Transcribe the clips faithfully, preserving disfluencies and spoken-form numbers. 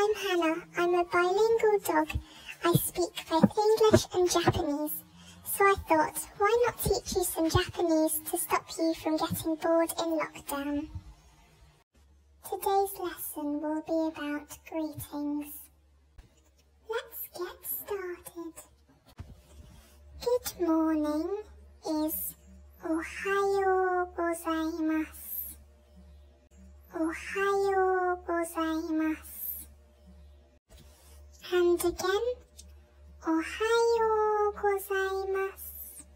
I'm Hannah. I'm a bilingual dog. I speak both English and Japanese. So I thought, why not teach you some Japanese to stop you from getting bored in lockdown? Today's lesson will be about greetings. Let's get started. Good morning is Ohayo gozaimasu. Ohayo gozaimasu. And again, Ohayo gozaimasu.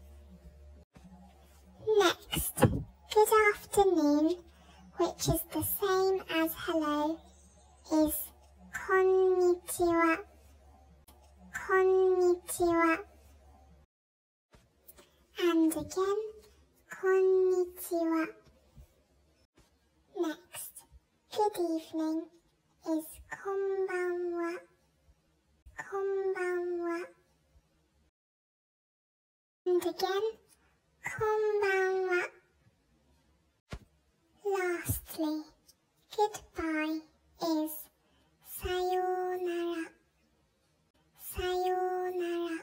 Next, good afternoon, which is the same as hello, is konnichiwa. Konnichiwa. And again, konnichiwa. Next, good evening is konbanwa. Konbanwa. And again, konbanwa. Lastly, goodbye is sayonara. Sayonara.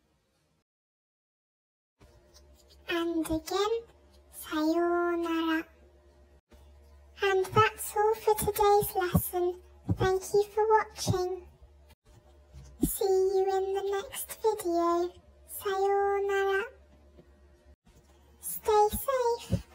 And again, sayonara. And that's all for today's lesson. Thank you for watching. See you in the next video. Sayonara. Stay safe.